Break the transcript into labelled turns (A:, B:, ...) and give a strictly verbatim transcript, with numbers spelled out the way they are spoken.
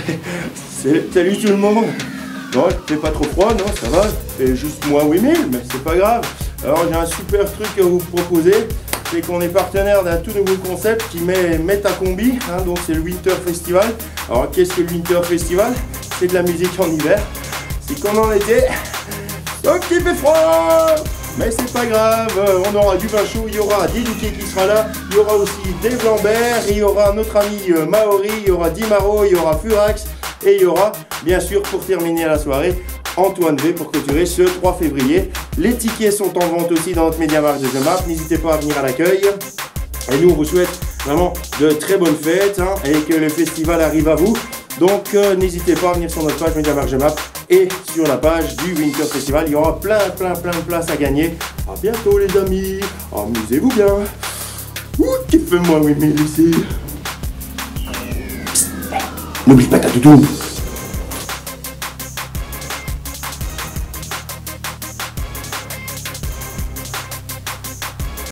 A: Salut tout le monde. Non, il fait pas trop froid, non, ça va. C'est juste moins huit mille, mais c'est pas grave. Alors j'ai un super truc à vous proposer. C'est qu'on est partenaire d'un tout nouveau concept qui met Metacombi, hein, donc c'est le Winter Festival. Alors qu'est-ce que le Winter Festival? C'est de la musique en hiver. C'est comme en été, sauf qu'il fait froid. Mais c'est pas grave, on aura du vin chaud, il y aura Déliqué qui sera là, il y aura aussi Dave Lambert, il y aura notre ami Maori, il y aura Dimaro, il y aura Furax, et il y aura, bien sûr, pour terminer la soirée, Antoine V pour clôturer ce trois février. Les tickets sont en vente aussi dans notre MediaMarkt de Jemappes, n'hésitez pas à venir à l'accueil. Et nous, on vous souhaite vraiment de très bonnes fêtes, hein, et que le festival arrive à vous. Donc euh, n'hésitez pas à venir sur notre page MediaMarkt Jemappes et sur la page du Winter Festival. Il y aura plein, plein, plein de places à gagner. À bientôt les amis. Amusez-vous bien. Ouh, kiffez-moi huit mille ici. N'oublie pas ta toutou.